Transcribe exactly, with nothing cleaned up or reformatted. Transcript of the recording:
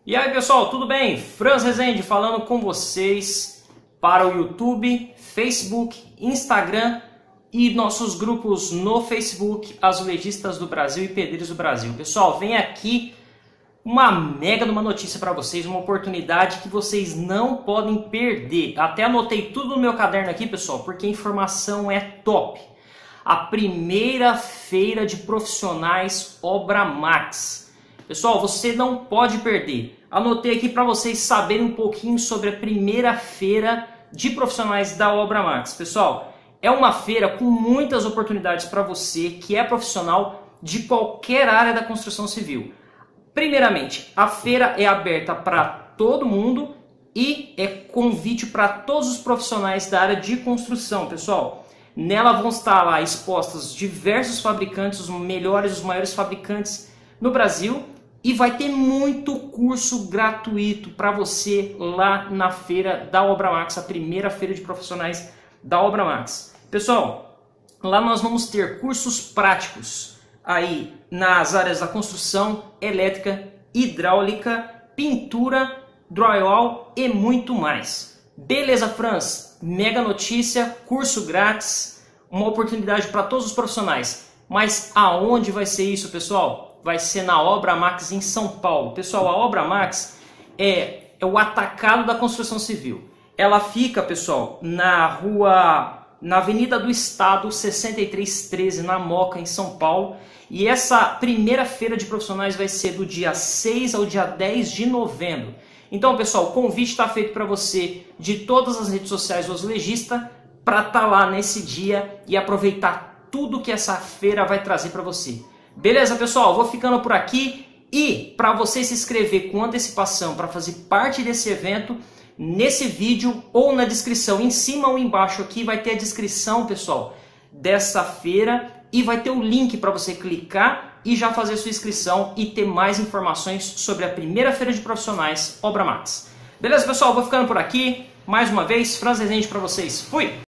E aí pessoal, tudo bem? Franz Rezende falando com vocês para o YouTube, Facebook, Instagram e nossos grupos no Facebook, Azulejistas do Brasil e Pedreiros do Brasil. Pessoal, vem aqui uma mega de uma notícia para vocês, uma oportunidade que vocês não podem perder. Até anotei tudo no meu caderno aqui, pessoal, porque a informação é top. A primeira feira de profissionais ObraMax. Pessoal, você não pode perder. Anotei aqui para vocês saberem um pouquinho sobre a primeira feira de profissionais da ObraMax. Pessoal, é uma feira com muitas oportunidades para você que é profissional de qualquer área da construção civil. Primeiramente, a feira é aberta para todo mundo e é convite para todos os profissionais da área de construção, pessoal. Nela vão estar lá expostos diversos fabricantes, os melhores, os maiores fabricantes no Brasil. E vai ter muito curso gratuito para você lá na feira da ObraMax, a primeira feira de profissionais da ObraMax. Pessoal, lá nós vamos ter cursos práticos aí nas áreas da construção, elétrica, hidráulica, pintura, drywall e muito mais. Beleza, Franz? Mega notícia, curso grátis, uma oportunidade para todos os profissionais. Mas aonde vai ser isso, pessoal? Vai ser na ObraMax em São Paulo. Pessoal, a ObraMax é, é o atacado da construção civil. Ela fica, pessoal, na rua, na Avenida do Estado, sessenta e três treze, na Moca, em São Paulo. E essa primeira feira de profissionais vai ser do dia seis ao dia dez de novembro. Então, pessoal, o convite está feito para você de todas as redes sociais do Azulejista para estar lá nesse dia e aproveitar tudo que essa feira vai trazer para você. Beleza, pessoal? Vou ficando por aqui e para você se inscrever com antecipação para fazer parte desse evento, nesse vídeo ou na descrição, em cima ou embaixo aqui vai ter a descrição, pessoal, dessa feira e vai ter o link para você clicar e já fazer sua inscrição e ter mais informações sobre a primeira feira de profissionais ObraMax. Beleza, pessoal? Vou ficando por aqui. Mais uma vez, Franz Rezende para vocês. Fui!